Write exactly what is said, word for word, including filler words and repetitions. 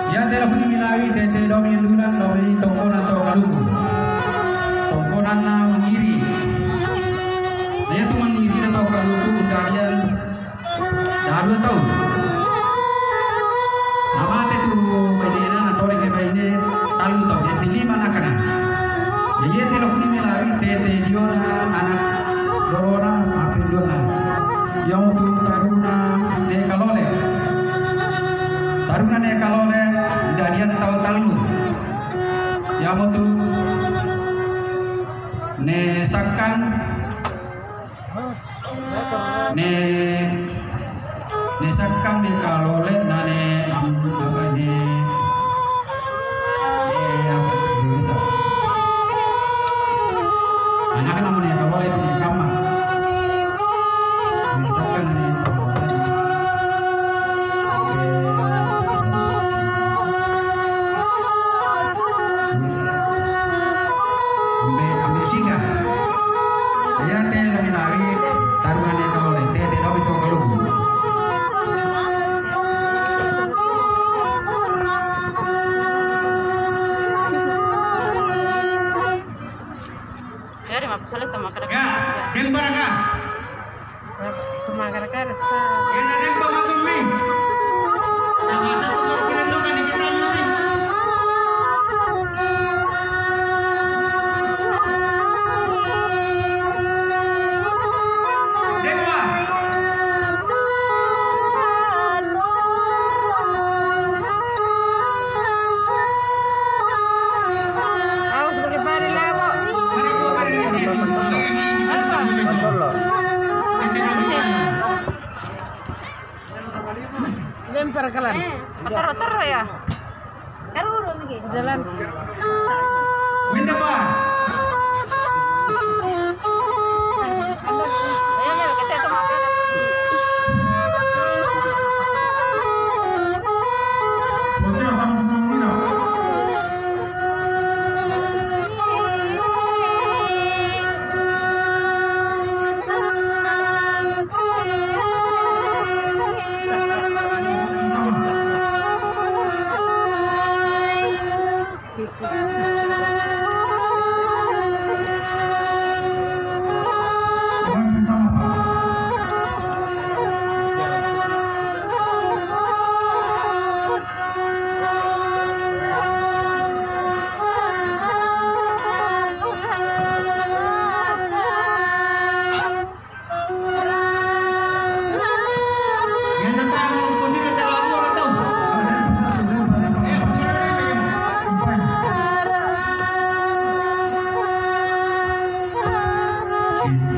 Ya telepon minawi tete domi lunan domi tongkonan to kaluku. Tongkonan na mangiri. Dia tu mangiri na to kaluku undalian dah dua tahun. Nama tu bayinya na tore ke bayine talu to dia tili mana kana. Ya telepon minawi tete diona anak dorona apindona. Yang tu taruna de kalole. Taruna de kalole dadian tahu talu. Yang tu ne sakkan ne ne sakkan de kalole na ne apa ne eh apa bisa. Anak namanya kalole itu di kamar. Misalkan ini ambil ambil singa, ya teh lebih lagi taruhannya kalau lente teh nabi tu kalau ya lima puluh salah sama kadang Ya, dem baraka. Tumagar-gar sa Yan na dem ba magumi? Sama satu baru pinandukan di kita namin. Dem ba? Ako sebagai pari labo. Para ko pa rin dito. Lempar kalan. Taro-taro ya. Taro lagi. Jalan. Winda ba? Ayan ya, kita tumagar. Hotel kamu muna. Yan na tayo ng pusin na talago na to. Kita